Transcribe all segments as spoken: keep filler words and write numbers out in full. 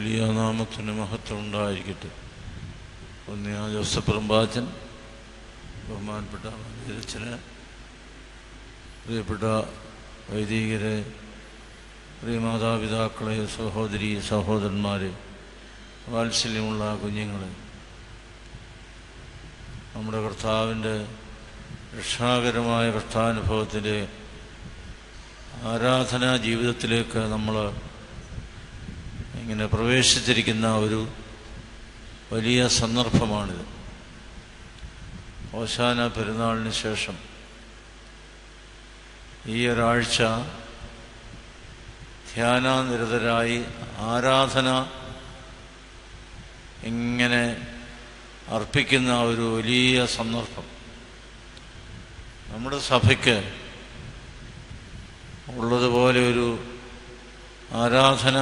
വലിയ നാമത്തിന് മഹത്വം ഉണ്ടായിരിക്കട്ടെ. ഒന്നിയ ജോസഫ് പറമ്പാച്ചൻ, ബഹുമാനപ്പെട്ട അച്ഛന്, പ്രിയപ്പെട്ട വൈദികരെ, പ്രിയ മാതാപിതാക്കളെ, സഹോദരി സഹോദരന്മാരെ, വാത്സല്യമുള്ള കുഞ്ഞുങ്ങളെ, നമ്മുടെ കർത്താവിൻ്റെ രക്ഷാകരമായ കർത്താനുഭവത്തിൻ്റെ ആരാധനാ ജീവിതത്തിലേക്ക് നമ്മൾ ഇങ്ങനെ പ്രവേശിച്ചിരിക്കുന്ന ഒരു വലിയ സന്ദർഭമാണിത്. ഓശാന പെരുന്നാളിന് ശേഷം ഈ ഒരാഴ്ച ധ്യാനനിരതരായി ആരാധന ഇങ്ങനെ അർപ്പിക്കുന്ന ഒരു വലിയ സന്ദർഭം നമ്മുടെ സഭയ്ക്ക് ഉള്ളതുപോലെ ഒരു ആരാധന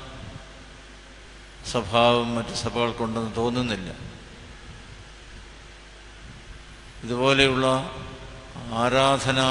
സ്വഭാവം മറ്റ് സഭകൾക്കുണ്ടെന്ന് തോന്നുന്നില്ല. ഇതുപോലെയുള്ള ആരാധന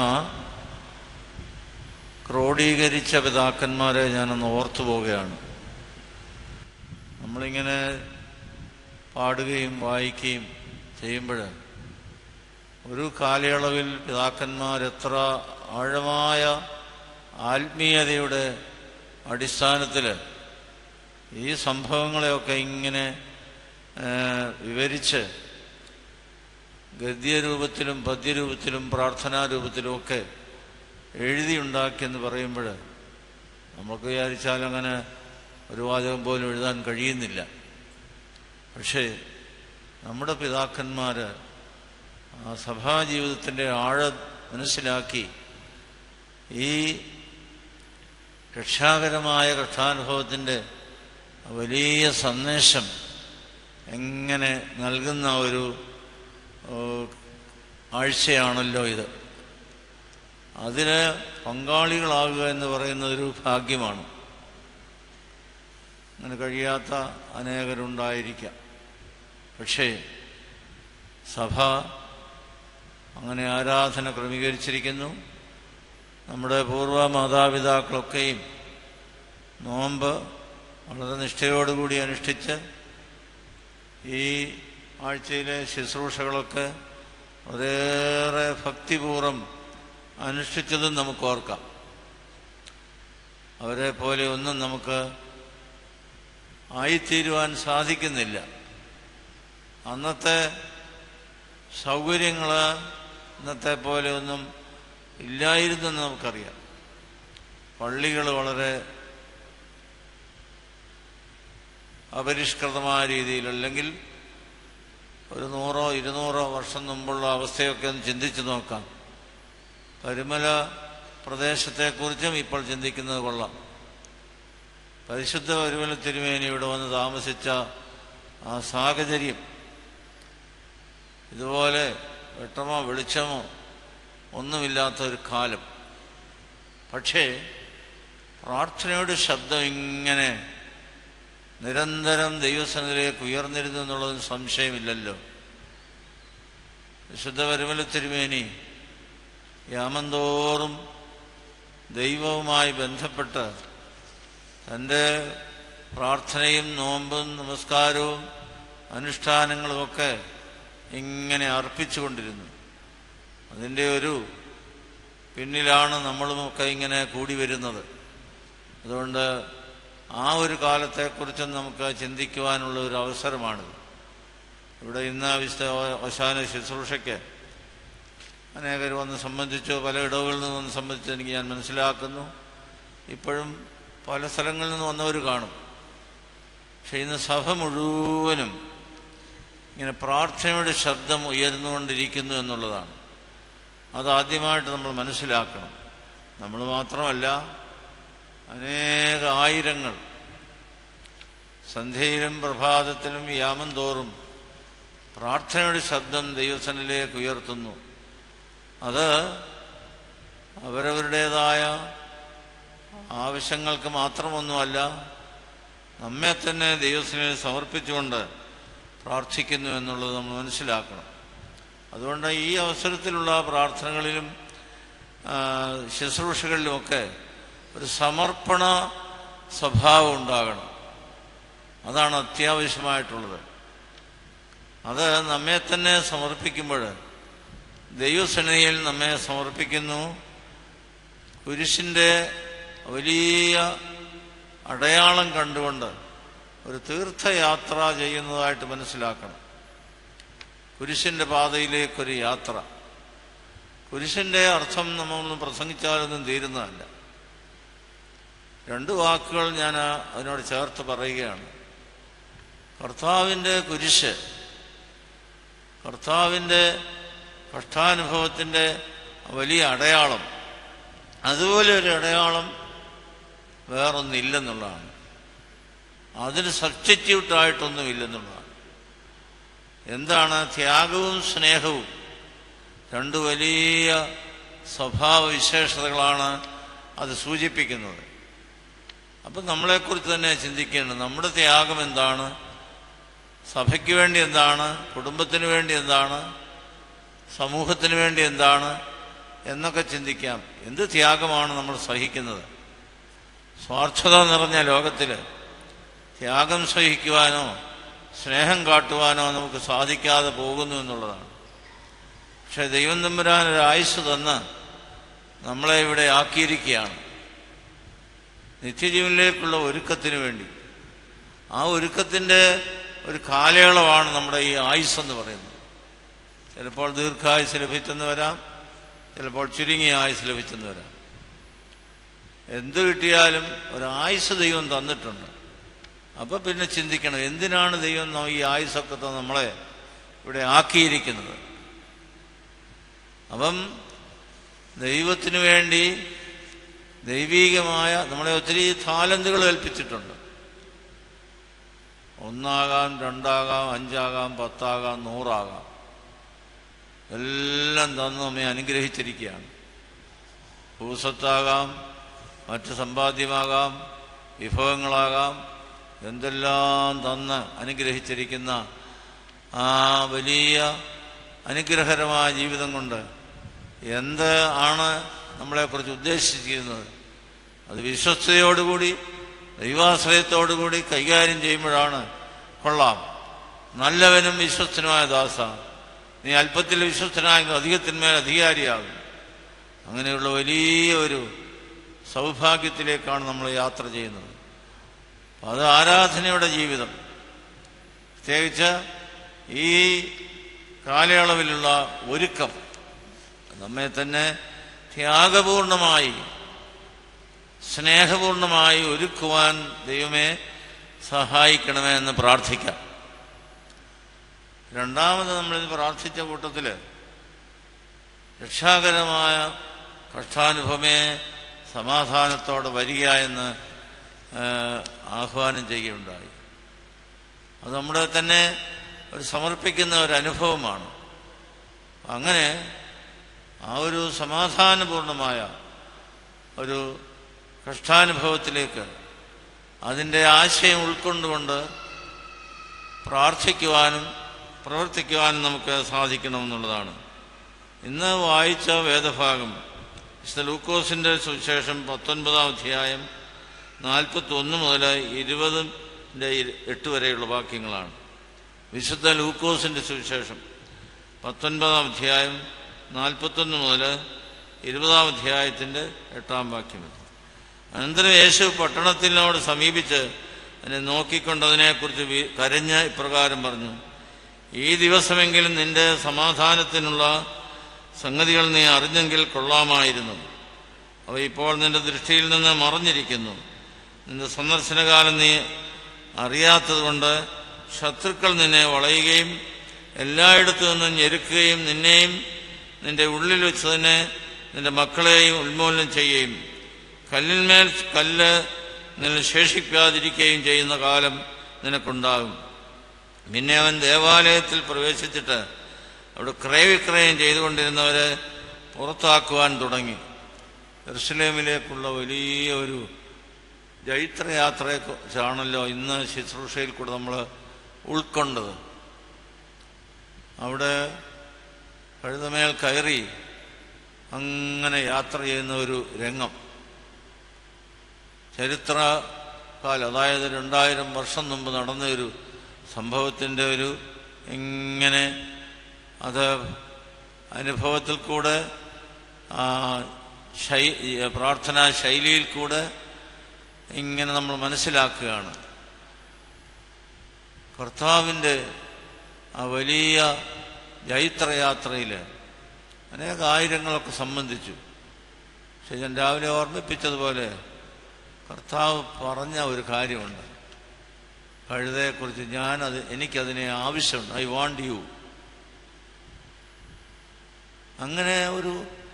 ക്രോഡീകരിച്ച പിതാക്കന്മാരെ ഞാനൊന്ന് ഓർത്തു പോവുകയാണ്. നമ്മളിങ്ങനെ പാടുകയും വായിക്കുകയും ചെയ്യുമ്പോൾ ഒരു കാലയളവിൽ പിതാക്കന്മാരെത്ര ആഴമായ ആത്മീയതയുടെ അടിസ്ഥാനത്തിൽ ഈ സംഭവങ്ങളെയൊക്കെ ഇങ്ങനെ വിവരിച്ച് ഗദ്യരൂപത്തിലും പദ്യരൂപത്തിലും പ്രാർത്ഥനാരൂപത്തിലുമൊക്കെ എഴുതിയുണ്ടാക്കിയെന്ന് പറയുമ്പോൾ നമുക്ക് വിചാരിച്ചാൽ അങ്ങനെ ഒരു വാചകം പോലും എഴുതാൻ കഴിയുന്നില്ല. പക്ഷേ നമ്മുടെ പിതാക്കന്മാർ ആ സഭാജീവിതത്തിൻ്റെ ആഴം മനസ്സിലാക്കി ഈ രക്ഷാകരമായ കർത്താനുഭവത്തിൻ്റെ വലിയ സന്ദേശം എങ്ങനെ നൽകുന്ന ഒരു ആഴ്ചയാണല്ലോ ഇത്. അതിന് പങ്കാളികളാകുക എന്ന് പറയുന്നതൊരു ഭാഗ്യമാണ്. അങ്ങനെ കഴിയാത്ത അനേകരുണ്ടായിരിക്കാം. പക്ഷേ സഭ അങ്ങനെ ആരാധന ക്രമീകരിച്ചിരിക്കുന്നു. നമ്മുടെ പൂർവ്വ മാതാപിതാക്കളൊക്കെയും നോമ്പ് വളരെ നിഷ്ഠയോടുകൂടി അനുഷ്ഠിച്ച് ഈ ആഴ്ചയിലെ ശുശ്രൂഷകളൊക്കെ വളരെയേറെ ഭക്തിപൂർവ്വം അനുഷ്ഠിച്ചതും നമുക്ക് ഓർക്കാം. അവരെ പോലെ ഒന്നും നമുക്ക് ആയിത്തീരുവാൻ സാധിക്കുന്നില്ല. അന്നത്തെ സൗകര്യങ്ങൾ ഇന്നത്തെ പോലെ ഒന്നും ഇല്ലായിരുന്നെന്ന് നമുക്കറിയാം. പള്ളികൾ വളരെ അപരിഷ്കൃതമായ രീതിയിൽ, അല്ലെങ്കിൽ ഒരു നൂറോ ഇരുന്നൂറോ വർഷം മുമ്പുള്ള അവസ്ഥയൊക്കെ ഒന്ന് ചിന്തിച്ചു നോക്കാം. പരുമല പ്രദേശത്തെക്കുറിച്ചും ഇപ്പോൾ ചിന്തിക്കുന്നത് കൊള്ളാം. പരിശുദ്ധ പരുമല തിരുമേനി ഇവിടെ വന്ന് താമസിച്ച ആ സാഹചര്യം, ഇതുപോലെ വെട്ടമോ വെളിച്ചമോ ഒന്നുമില്ലാത്ത ഒരു കാലം. പക്ഷേ പ്രാർത്ഥനയുടെ ശബ്ദം ഇങ്ങനെ നിരന്തരം ദൈവസന്നിധിയിലേക്ക് ഉയർന്നിരുന്നു എന്നുള്ളതിന് സംശയമില്ലല്ലോ. വിശുദ്ധ പരുമല തിരുമേനി യാമന്തോറും ദൈവവുമായി ബന്ധപ്പെട്ട് തൻ്റെ പ്രാർത്ഥനയും നോമ്പും നമസ്കാരവും അനുഷ്ഠാനങ്ങളുമൊക്കെ ഇങ്ങനെ അർപ്പിച്ചുകൊണ്ടിരുന്നു. അതിൻ്റെ ഒരു പിന്നിലാണ് നമ്മളുമൊക്കെ ഇങ്ങനെ കൂടി വരുന്നത്. അതുകൊണ്ട് ആ ഒരു കാലത്തെക്കുറിച്ചും നമുക്ക് ചിന്തിക്കുവാനുള്ള ഒരു അവസരമാണിത്. ഇവിടെ ഇന്ന് വിശുദ്ധ ഓശാന ശുശ്രൂഷയ്ക്ക് അനേകർ വന്ന് സംബന്ധിച്ചു, പല ഇടവുകളിൽ നിന്ന് വന്ന് സംബന്ധിച്ച് എനിക്ക് ഞാൻ മനസ്സിലാക്കുന്നു. ഇപ്പോഴും പല സ്ഥലങ്ങളിൽ നിന്ന് വന്നവർ കാണും. പക്ഷെ ഇന്ന് സഭ മുഴുവനും ഇങ്ങനെ പ്രാർത്ഥനയുടെ ശബ്ദം ഉയർന്നുകൊണ്ടിരിക്കുന്നു എന്നുള്ളതാണ്. അതാദ്യമായിട്ട് നമ്മൾ മനസ്സിലാക്കണം. നമ്മൾ മാത്രമല്ല, അനേക ആയിരങ്ങൾ സന്ധ്യയിലും പ്രഭാതത്തിലും യാമം തോറും പ്രാർത്ഥനയുടെ ശബ്ദം ദൈവസന്നിധിയിലേക്ക് ഉയർത്തുന്നു. അത് അവരവരുടേതായ ആവശ്യങ്ങൾക്ക് മാത്രമൊന്നുമല്ല, നമ്മെ തന്നെ ദൈവസന്നിധിയിൽ സമർപ്പിച്ചുകൊണ്ട് പ്രാർത്ഥിക്കുന്നു എന്നുള്ളത് നമ്മൾ മനസ്സിലാക്കണം. അതുകൊണ്ട് ഈ അവസരത്തിലുള്ള പ്രാർത്ഥനകളിലും ശുശ്രൂഷകളിലുമൊക്കെ ഒരു സമർപ്പണ സ്വഭാവം ഉണ്ടാകണം. അതാണ് അത്യാവശ്യമായിട്ടുള്ളത്. അത് നമ്മെ തന്നെ സമർപ്പിക്കുമ്പോൾ, ദൈവസന്നിധിയിൽ നമ്മെ സമർപ്പിക്കുന്നു. കുരിശിൻ്റെ വലിയ അടയാളം കണ്ടുകൊണ്ട് ഒരു തീർത്ഥയാത്ര ചെയ്യുന്നതായിട്ട് മനസ്സിലാക്കണം. കുരിശിൻ്റെ പാതയിലേക്കൊരു യാത്ര. കുരിശിൻ്റെ അർത്ഥം നമ്മളൊന്നും പ്രസംഗിച്ചാലൊന്നും തീരുന്നതല്ല. രണ്ട് വാക്കുകൾ ഞാൻ അതിനോട് ചേർത്ത് പറയുകയാണ്. കർത്താവിൻ്റെ കുരിശ്, കർത്താവിൻ്റെ കഷ്ടാനുഭവത്തിൻ്റെ വലിയ അടയാളം, അതുപോലെ ഒരു അടയാളം വേറൊന്നില്ലെന്നുള്ളതാണ്. അതിന് സബ്സ്റ്റിറ്റ്യൂട്ടായിട്ടൊന്നുമില്ലെന്നുള്ളതാണ്. എന്താണ്? ത്യാഗവും സ്നേഹവും രണ്ട് വലിയ സ്വഭാവ വിശേഷതകളാണ് അത് സൂചിപ്പിക്കുന്നത്. അപ്പം നമ്മളെക്കുറിച്ച് തന്നെ ചിന്തിക്കേണ്ടത്, നമ്മുടെ ത്യാഗം എന്താണ്? സഭയ്ക്ക് വേണ്ടി എന്താണ്? കുടുംബത്തിന് വേണ്ടി എന്താണ്? സമൂഹത്തിന് വേണ്ടി എന്താണ് എന്നൊക്കെ ചിന്തിക്കാം. എന്ത് ത്യാഗമാണ് നമ്മൾ സഹിക്കുന്നത്? സ്വാർത്ഥത നിറഞ്ഞ ലോകത്തിൽ ത്യാഗം സഹിക്കുവാനോ സ്നേഹം കാട്ടുവാനോ നമുക്ക് സാധിക്കാതെ പോകുന്നു എന്നുള്ളതാണ്. പക്ഷെ ദൈവം തമ്പുരാൻ ഒരു ആയുസ്സ് തന്ന് നമ്മളെ ഇവിടെ ആക്കിയിരിക്കുകയാണ് നിത്യജീവനിലേക്കുള്ള ഒരുക്കത്തിന് വേണ്ടി. ആ ഒരുക്കത്തിൻ്റെ ഒരു കാലയളവാണ് നമ്മുടെ ഈ ആയുസ് എന്ന് പറയുന്നത്. ചിലപ്പോൾ ദീർഘായുസ് ലഭിച്ചെന്ന് വരാം, ചിലപ്പോൾ ചുരുങ്ങിയ ആയുസ് ലഭിച്ചെന്ന് വരാം. എന്ത് കിട്ടിയാലും ഒരായുസ് ദൈവം തന്നിട്ടുണ്ട്. അപ്പം പിന്നെ ചിന്തിക്കണം, എന്തിനാണ് ദൈവം ഈ ആയുസ്സൊക്കെ നമ്മളെ ഇവിടെ ആക്കിയിരിക്കുന്നത്? അപ്പം ദൈവത്തിനു വേണ്ടി ദൈവീകമായ നമ്മളെ ഒത്തിരി താലന്തുകൾ ഏൽപ്പിച്ചിട്ടുണ്ട്. ഒന്നാകാം, രണ്ടാകാം, അഞ്ചാകാം, പത്താകാം, നൂറാകാം, എല്ലാം തന്ന് നമ്മെ അനുഗ്രഹിച്ചിരിക്കുകയാണ്. ഭൂസ്വത്താകാം, മറ്റ് സമ്പാദ്യമാകാം, വിഭവങ്ങളാകാം, എന്തെല്ലാം തന്ന് അനുഗ്രഹിച്ചിരിക്കുന്ന ആ വലിയ അനുഗ്രഹകരമായ ജീവിതം കൊണ്ട് എന്ത് ആണ് നമ്മളെക്കുറിച്ച് ഉദ്ദേശിച്ചിരിക്കുന്നത്? അത് വിശ്വസ്തയോടുകൂടി ദൈവാശ്രയത്തോടുകൂടി കൈകാര്യം ചെയ്യുമ്പോഴാണ് കൊള്ളാം. നല്ലവനും വിശ്വസ്തനുമായ ദാസ, നീ അല്പത്തിൽ വിശ്വസ്തനായെങ്കിൽ അധികത്തിന്മേൽ അധികാരിയാകും. അങ്ങനെയുള്ള വലിയ ഒരു സൗഭാഗ്യത്തിലേക്കാണ് നമ്മൾ യാത്ര ചെയ്യുന്നത്. അത് ആരാധനയുടെ ജീവിതം, പ്രത്യേകിച്ച് ഈ കാലയളവിലുള്ള ഒരുക്കം നമ്മെ തന്നെ ത്യാഗപൂർണമായി സ്നേഹപൂർണമായി ഒരുക്കുവാൻ ദൈവമേ സഹായിക്കണമേ എന്ന് പ്രാർത്ഥിക്കാം. രണ്ടാമത് നമ്മളിത് പ്രാർത്ഥിച്ച കൂട്ടത്തിൽ രക്ഷാകരമായ കഷ്ടാനുഭവമേ സമാധാനത്തോടെ വരിക എന്ന് ആഹ്വാനം ചെയ്യുകയുണ്ടായി. അത് നമ്മുടെ തന്നെ ഒരു സമർപ്പിക്കുന്ന ഒരു അനുഭവമാണ്. അങ്ങനെ ആ ഒരു സമാധാനപൂർണമായ ഒരു കഷ്ടാനുഭവത്തിലേക്ക് അതിൻ്റെ ആശയം ഉൾക്കൊണ്ടുകൊണ്ട് പ്രാർത്ഥിക്കുവാനും പ്രവർത്തിക്കുവാനും നമുക്ക് സാധിക്കണമെന്നുള്ളതാണ്. ഇന്ന് വായിച്ച വേദഭാഗം വിശുദ്ധ ലൂക്കോസിൻ്റെ സുവിശേഷം പത്തൊൻപതാം അധ്യായം നാൽപ്പത്തി ഒന്ന് മുതൽ ഇരുപതിൻ്റെ എട്ട് വരെയുള്ള വാക്യങ്ങളാണ്. വിശുദ്ധ ലൂക്കോസിൻ്റെ സുവിശേഷം പത്തൊൻപതാം അധ്യായം നാൽപ്പത്തൊന്ന് മുതൽ ഇരുപതാം അധ്യായത്തിൻ്റെ എട്ടാം വാക്യങ്ങൾ. അനന്തരം യേശു പട്ടണത്തിനോട് സമീപിച്ച് അതിനെ നോക്കിക്കൊണ്ടതിനെക്കുറിച്ച് കരഞ്ഞ് ഇപ്രകാരം പറഞ്ഞു: ഈ ദിവസമെങ്കിലും നിന്റെ സമാധാനത്തിനുള്ള സംഗതികൾ നീ അറിഞ്ഞെങ്കിൽ കൊള്ളാമായിരുന്നു. അവ ഇപ്പോൾ നിന്റെ ദൃഷ്ടിയിൽ നിന്ന് മറഞ്ഞിരിക്കുന്നു. നിന്റെ സന്ദർശനകാലം നീ അറിയാത്തത് കൊണ്ട് ശത്രുക്കൾ നിന്നെ വളയുകയും എല്ലായിടത്തു നിന്നും ഞെരുക്കുകയും നിന്നെയും നിന്റെ ഉള്ളിൽ വെച്ച് തന്നെ നിന്റെ മക്കളെയും ഉന്മൂലനം ചെയ്യുകയും കല്ലിന്മേൽ കല്ല് നിന്നെ ശേഷിക്കാതിരിക്കുകയും ചെയ്യുന്ന കാലം നിനക്കുണ്ടാകും. പിന്നെ അവൻ ദേവാലയത്തിൽ പ്രവേശിച്ചിട്ട് അവിടെ ക്രയവിക്രയം ചെയ്തുകൊണ്ടിരുന്നവരെ പുറത്താക്കുവാൻ തുടങ്ങി. യെരുശലേമിലേക്കുള്ള വലിയ ഒരു ജൈത്രയാത്രയെക്കുറിച്ചാണല്ലോ ഇന്ന് ശുശ്രൂഷയിൽ കൂടെ നമ്മൾ ഉൾക്കൊണ്ടത്. അവിടെ കഴുതമേൽ കയറി അങ്ങനെ യാത്ര ചെയ്യുന്ന ഒരു രംഗം ചരിത്ര കാലം, അതായത് രണ്ടായിരം വർഷം മുമ്പ് നടന്ന ഒരു സംഭവത്തിൻ്റെ ഒരു ഇങ്ങനെ അത് അനുഭവത്തിൽ കൂടെ ശൈ പ്രാർത്ഥനാ ശൈലിയിൽ കൂടെ ഇങ്ങനെ നമ്മൾ മനസ്സിലാക്കുകയാണ്. കർത്താവിൻ്റെ ആ വലിയ ജൈത്രയാത്രയിൽ അനേക ആയിരങ്ങളൊക്കെ സംബന്ധിച്ചു. പക്ഷെ ഞാൻ രാവിലെ ഓർമ്മിപ്പിച്ചതുപോലെ കർത്താവ് പറഞ്ഞ ഒരു കാര്യമുണ്ട് കഴുതയെക്കുറിച്ച്. ഞാനത് എനിക്കതിനെ ആവശ്യമുണ്ട്. I want you. അങ്ങനെ ഒരു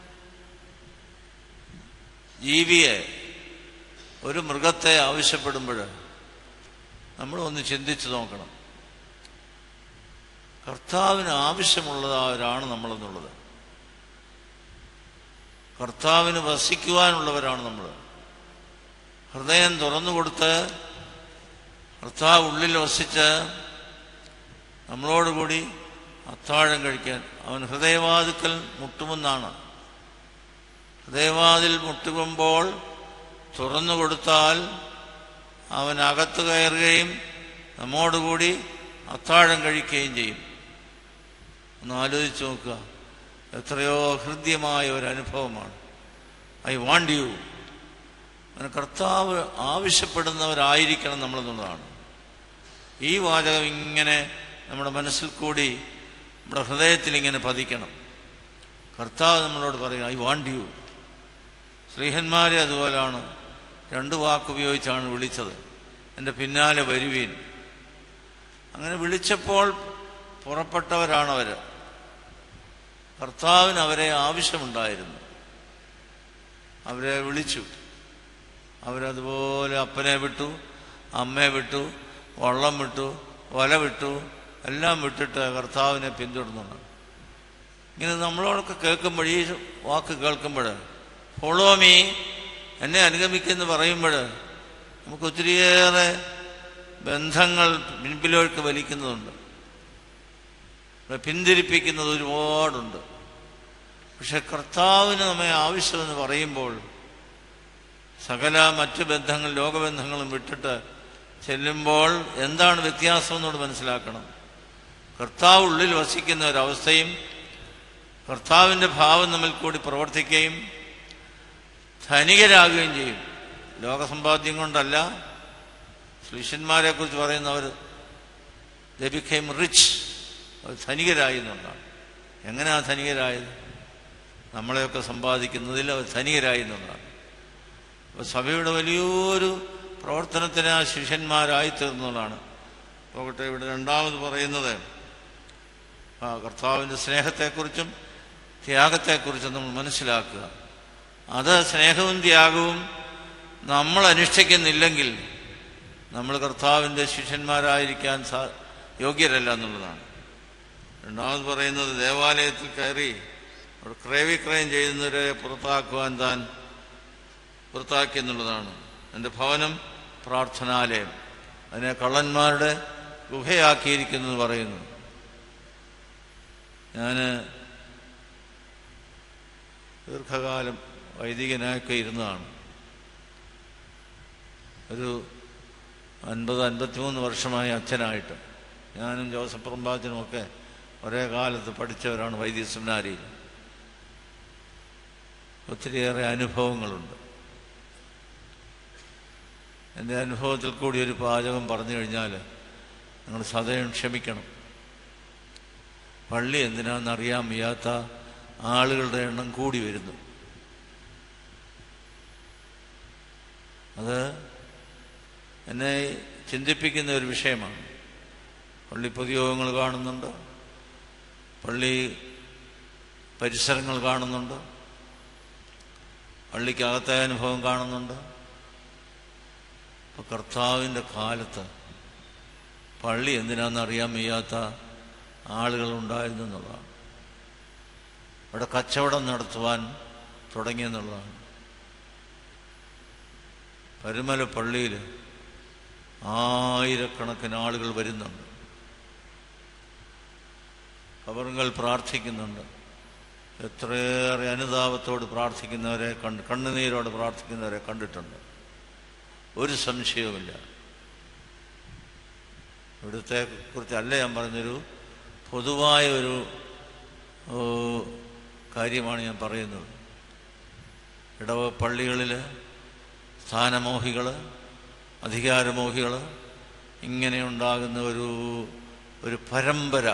ജീവിയെ, ഒരു മൃഗത്തെ ആവശ്യപ്പെടുമ്പോൾ നമ്മൾ ഒന്ന് ചിന്തിച്ചു നോക്കണം. കർത്താവിന് ആവശ്യമുള്ളവരാണ് നമ്മളെന്നുള്ളത്. കർത്താവിന് വസിക്കുവാനുള്ളവരാണ് നമ്മൾ. ഹൃദയം തുറന്നു കൊടുത്ത് കർത്താവ് ഉള്ളിൽ വസിച്ച് നമ്മളോടുകൂടി അത്താഴം കഴിക്കാൻ അവൻ ഹൃദയവാതിക്കൽ മുട്ടുമെന്നാണ്. ഹൃദയവാതിൽ മുട്ടുമ്പോൾ തുറന്നു കൊടുത്താൽ അവൻ അകത്ത് കയറുകയും നമ്മോടുകൂടി അത്താഴം കഴിക്കുകയും ചെയ്യും. ഒന്ന് ആലോചിച്ച് നോക്കുക, എത്രയോ ഹൃദ്യമായ ഒരു അനുഭവമാണ്. I want you. അങ്ങനെ കർത്താവ് ആവശ്യപ്പെടുന്നവരായിരിക്കണം നമ്മളെന്നുള്ളതാണ്. ഈ വാചകം ഇങ്ങനെ നമ്മുടെ മനസ്സിൽ കൂടി നമ്മുടെ ഹൃദയത്തിൽ ഇങ്ങനെ പതിക്കണം. കർത്താവ് നമ്മളോട് പറയുക ഐ വാണ്ട് യു. സ്ത്രീഹന്മാരെ അതുപോലെയാണ്, രണ്ട് വാക്കുപയോഗിച്ചാണ് വിളിച്ചത്, എൻ്റെ പിന്നാലെ വരുവീൻ. അങ്ങനെ വിളിച്ചപ്പോൾ പുറപ്പെട്ടവരാണവർ. കർത്താവിന് അവരെ ആവശ്യമുണ്ടായിരുന്നു. അവരെ വിളിച്ചു. അവരതുപോലെ അപ്പനെ വിട്ടു, അമ്മയെ വിട്ടു, വള്ളം വിട്ടു, വല വിട്ടു, എല്ലാം വിട്ടിട്ട് കർത്താവിനെ പിന്തുടർന്നു. ഇങ്ങനെ നമ്മളോടൊക്കെ കേൾക്കുമ്പോൾ, ഈ വാക്ക് കേൾക്കുമ്പോൾ, ഫോളോ മീ, എന്നെ അനുഗമിക്കുമെന്ന് പറയുമ്പോൾ നമുക്ക് ഒത്തിരിയേറെ ബന്ധങ്ങൾ പിൻപിലേക്ക് വലിക്കുന്നതുണ്ട്, പിന്തിരിപ്പിക്കുന്നത് ഒരുപാടുണ്ട്. പക്ഷെ കർത്താവിന് നമ്മെ ആവശ്യമെന്ന് പറയുമ്പോൾ സകല മറ്റു ബന്ധങ്ങൾ, ലോകബന്ധങ്ങളും വിട്ടിട്ട് ചെല്ലുമ്പോൾ എന്താണ് വ്യത്യാസം എന്നോട് മനസ്സിലാക്കണം. കർത്താവ് ഉള്ളിൽ വസിക്കുന്ന ഒരവസ്ഥയും കർത്താവിൻ്റെ ഭാവം നമ്മിൽ കൂടി പ്രവർത്തിക്കുകയും ധനികരാകുകയും ചെയ്യും. ലോകസമ്പാദ്യം കൊണ്ടല്ല. ശിഷ്യന്മാരെ കുറിച്ച് പറയുന്നവർ ദേ ബിക്കേം റിച്ച്, അവർ ധനികരായി എന്നുള്ളതാണ്. എങ്ങനെയാ ധനികരായത്? നമ്മളെയൊക്കെ സമ്പാദിക്കുന്നതിൽ അവർ ധനികരായി എന്നുള്ളതാണ്. അപ്പോൾ സഭയുടെ വലിയൊരു പ്രവർത്തനത്തിന് ആ ശിഷ്യന്മാരായി തീർന്നതാണ്. നോക്കട്ടെ, ഇവിടെ രണ്ടാമത് പറയുന്നത് ആ കർത്താവിൻ്റെ സ്നേഹത്തെക്കുറിച്ചും ത്യാഗത്തെക്കുറിച്ചും നമ്മൾ മനസ്സിലാക്കുക. അത് സ്നേഹവും ത്യാഗവും നമ്മൾ അനുഷ്ഠിക്കുന്നില്ലെങ്കിൽ നമ്മൾ കർത്താവിൻ്റെ ശിഷ്യന്മാരായിരിക്കാൻ സാ യോഗ്യരല്ല എന്നുള്ളതാണ്. രണ്ടാമത് പറയുന്നത് ദേവാലയത്തിൽ കയറി അവിടെ ക്രയവിക്രയം ചെയ്യുന്നവരെ പുറത്താക്കുവാൻ താൻ പുറത്താക്കി എന്നുള്ളതാണ്. എൻ്റെ ഭവനം പ്രാർത്ഥനാലയം, അതിനെ കള്ളന്മാരുടെ ഗുഹയാക്കിയിരിക്കുന്നു എന്ന് പറയുന്നു. ഞാൻ ദീർഘകാലം വൈദികനായൊക്കെ ഇരുന്നതാണ്. ഒരു അൻപത് അൻപത്തിമൂന്ന് വർഷമായി അച്ഛനായിട്ട്. ഞാനും ജോസഫ് പ്രമ്പാച്ചനുമൊക്കെ ഒരേ കാലത്ത് പഠിച്ചവരാണ് വൈദിക സെമിനാരിയിൽ. ഒത്തിരിയേറെ അനുഭവങ്ങളുണ്ട്. എൻ്റെ അനുഭവത്തിൽ കൂടി ഒരു പാചകം പറഞ്ഞു കഴിഞ്ഞാൽ നിങ്ങൾ സദയം ക്ഷമിക്കണം. പള്ളി എന്തിനാണെന്നറിയാൻ വയ്യാത്ത ആളുകളുടെ എണ്ണം കൂടി വരുന്നു. അത് എന്നെ ചിന്തിപ്പിക്കുന്ന ഒരു വിഷയമാണ്. പള്ളി പൊതുയോഗങ്ങൾ കാണുന്നുണ്ട്, പള്ളി പരിസരങ്ങൾ കാണുന്നുണ്ട്, പള്ളിക്കകത്തെ അനുഭവം കാണുന്നുണ്ട്. അപ്പോൾ കർത്താവിൻ്റെ കാലത്ത് പള്ളി എന്തിനാണെന്ന് അറിയാൻ വയ്യാത്ത ആളുകളുണ്ടായിരുന്നു എന്നുള്ളതാണ്. അവിടെ കച്ചവടം നടത്തുവാൻ തുടങ്ങിയെന്നുള്ളതാണ്. പരുമല പള്ളിയിൽ ആയിരക്കണക്കിന് ആളുകൾ വരുന്നുണ്ട്. കബറുകൾ പ്രാർത്ഥിക്കുന്നുണ്ട്. എത്രയേറെ അനുതാപത്തോട് പ്രാർത്ഥിക്കുന്നവരെ കണ്ട് കണ്ണുനീരോട് പ്രാർത്ഥിക്കുന്നവരെ കണ്ടിട്ടുണ്ട്. ഒരു സംശയവുമില്ല. ഇവിടുത്തെ കുറിച്ചല്ല ഞാൻ പറഞ്ഞൊരു പൊതുവായ ഒരു കാര്യമാണ് ഞാൻ പറയുന്നത്. ഇടവ പള്ളികളിൽ സ്ഥാനമോഹികൾ, അധികാരമോഹികൾ, ഇങ്ങനെ ഉണ്ടാകുന്ന ഒരു ഒരു പരമ്പര.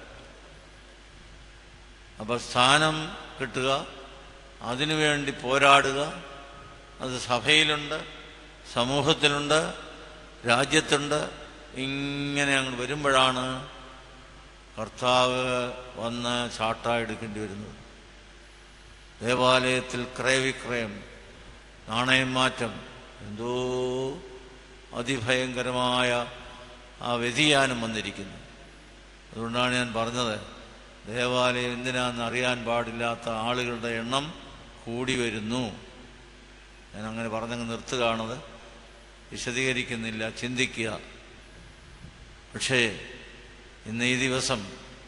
അപ്പോൾ സ്ഥാനം കിട്ടുക, അതിനുവേണ്ടി പോരാടുക, അത് സഭയിലുണ്ട്, സമൂഹത്തിലുണ്ട്, രാജ്യത്തുണ്ട്. ഇങ്ങനെ അങ്ങ് വരുമ്പോഴാണ് കർത്താവ് വന്ന് ചാട്ടായെടുക്കേണ്ടി വരുന്നത്. ദേവാലയത്തിൽ ക്രയവിക്രയം, നാണയം മാറ്റം, എന്തോ അതിഭയങ്കരമായ ആ വ്യതിയാനം വന്നിരിക്കുന്നു. അതുകൊണ്ടാണ് ഞാൻ പറഞ്ഞത്, ദേവാലയം എന്തിനാണെന്ന് അറിയാൻ പാടില്ലാത്ത ആളുകളുടെ എണ്ണം കൂടി വരുന്നു. ഞാൻ അങ്ങനെ പറഞ്ഞങ്ങ് നിർത്തുകയാണത്, വിശദീകരിക്കുന്നില്ല, ചിന്തിക്കുക. പക്ഷേ ഇന്ന് ഈ ദിവസം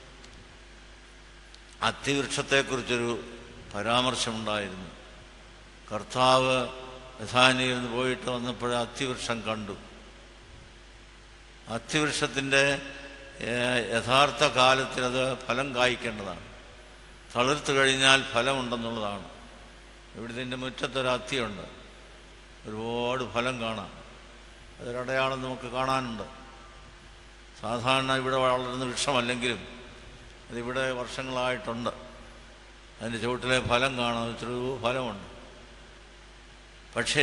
അത്തിവൃക്ഷത്തെക്കുറിച്ചൊരു പരാമർശമുണ്ടായിരുന്നു. കർത്താവ് ബഥാനിയിൽ നിന്ന് പോയിട്ട് വന്നപ്പോൾ അത്തിവൃക്ഷം കണ്ടു. അത്തിവൃക്ഷത്തിൻ്റെ യഥാർത്ഥ കാലത്തിൽ അത് ഫലം കായ്ക്കേണ്ടതാണ്. തളിർത്തു കഴിഞ്ഞാൽ ഫലമുണ്ടെന്നുള്ളതാണ്. ഇവിടുത്തെ എൻ്റെ മുറ്റത്തൊരു അത്തിയുണ്ട്, ഒരുപാട് ഫലം കാണാം. അതൊരടയാളം നമുക്ക് കാണാനുണ്ട്. സാധാരണ ഇവിടെ വളരുന്ന വൃക്ഷമല്ലെങ്കിലും അതിവിടെ വർഷങ്ങളായിട്ടുണ്ട്. അതിൻ്റെ ചുവട്ടിലെ ഫലം കാണാം, എത്രയോ ഫലമുണ്ട്. പക്ഷേ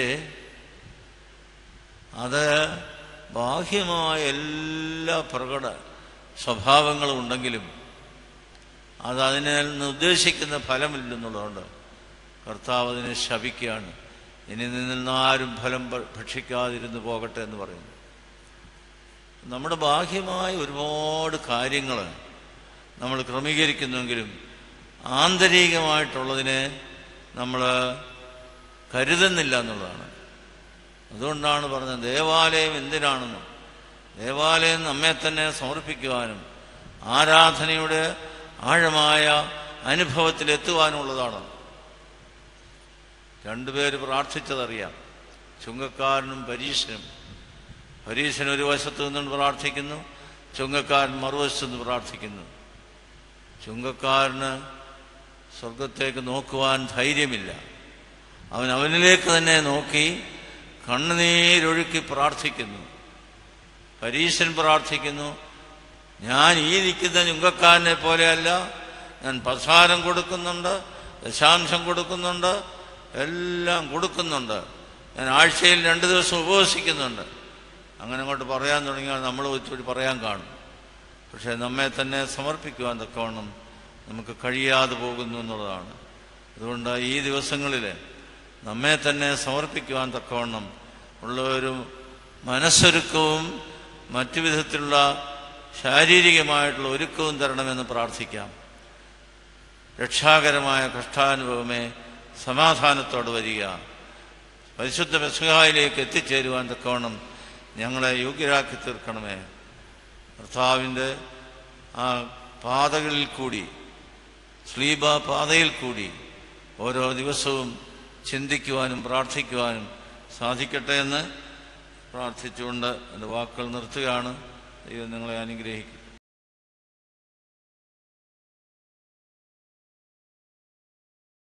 അത് ബാഹ്യമായ എല്ലാ പ്രകട സ്വഭാവങ്ങളും ഉണ്ടെങ്കിലും അത് അതിനെ ഉദ്ദേശിക്കുന്ന ഫലമില്ലെന്നുള്ളതുകൊണ്ട് കർത്താവ് അതിനെ ശപിക്കുകയാണ്. ഇനി നിന്നാരും ഫലം ഭക്ഷിക്കാതിരുന്ന് പോകട്ടെ എന്ന് പറയുന്നു. നമ്മുടെ ബാഹ്യമായ ഒരുപാട് കാര്യങ്ങൾ നമ്മൾ ക്രമീകരിക്കുന്നുവെങ്കിലും ആന്തരികമായിട്ടുള്ളതിനെ നമ്മൾ കരുതുന്നില്ല എന്നുള്ളതാണ്. അതുകൊണ്ടാണ് പറഞ്ഞത് ദേവാലയം എന്തിനാണെന്നും, ദേവാലയം നമ്മെ തന്നെ സമർപ്പിക്കുവാനും ആരാധനയുടെ ആഴമായ അനുഭവത്തിലെത്തുവാനുള്ളതാണ്. രണ്ടുപേര് പ്രാർത്ഥിച്ചതറിയാം, ചുങ്കക്കാരനും പരീശനും. പരീശൻ ഒരു വശത്തു നിന്നും പ്രാർത്ഥിക്കുന്നു, ചുങ്കക്കാരൻ മറുവശത്തു നിന്ന് പ്രാർത്ഥിക്കുന്നു. ചുങ്കക്കാരന് സ്വർഗത്തേക്ക് നോക്കുവാൻ ധൈര്യമില്ല. അവൻ അവനിലേക്ക് തന്നെ നോക്കി കണ്ണുനീരൊഴുക്കി പ്രാർത്ഥിക്കുന്നു. പരീശൻ പ്രാർത്ഥിക്കുന്നു, ഞാൻ ഈ നിൽക്കുന്ന ചുങ്കക്കാരനെ പോലെയല്ല, ഞാൻ പ്രസാദം കൊടുക്കുന്നുണ്ട്, ദശാംശം കൊടുക്കുന്നുണ്ട്, എല്ലാം കൊടുക്കുന്നുണ്ട്, ഞാൻ ആഴ്ചയിൽ രണ്ട് ദിവസം ഉപവസിക്കുന്നുണ്ട്. അങ്ങനെ അങ്ങോട്ട് പറയാൻ തുടങ്ങിയാൽ നമ്മൾ വെച്ചുകൂടി പറയാൻ കാണും. പക്ഷേ നമ്മെ തന്നെ സമർപ്പിക്കുവാൻ തക്കവണ്ണം നമുക്ക് കഴിയാതെ പോകുന്നു എന്നുള്ളതാണ്. അതുകൊണ്ട് ഈ ദിവസങ്ങളിൽ നമ്മെ തന്നെ സമർപ്പിക്കുവാൻ തക്കവണ്ണം ഉള്ള ഒരു മനസ്സൊരുക്കവും മറ്റു വിധത്തിലുള്ള ശാരീരികമായിട്ടുള്ള ഒരുക്കവും തരണമെന്ന് പ്രാർത്ഥിക്കാം. രക്ഷാകരമായ കഷ്ടാനുഭവമേ സമാധാനത്തോടെ വരിക, പരിശുദ്ധ പെസഹായിലേക്ക് എത്തിച്ചേരുവാൻ തക്കവണ്ണം ഞങ്ങളെ യോഗ്യരാക്കി തീർക്കണമേ. കർത്താവിൻ്റെ ആ പാതകളിൽ കൂടി, സ്ലീബ പാതയിൽ കൂടി ഓരോ ദിവസവും ചിന്തിക്കുവാനും പ്രാർത്ഥിക്കുവാനും സാധിക്കട്ടെ എന്ന് പ്രാർത്ഥിച്ചുകൊണ്ട് എൻ്റെ വാക്കുകൾ നിർത്തുകയാണ്. ദൈവം നിങ്ങളെ അനുഗ്രഹിക്കും.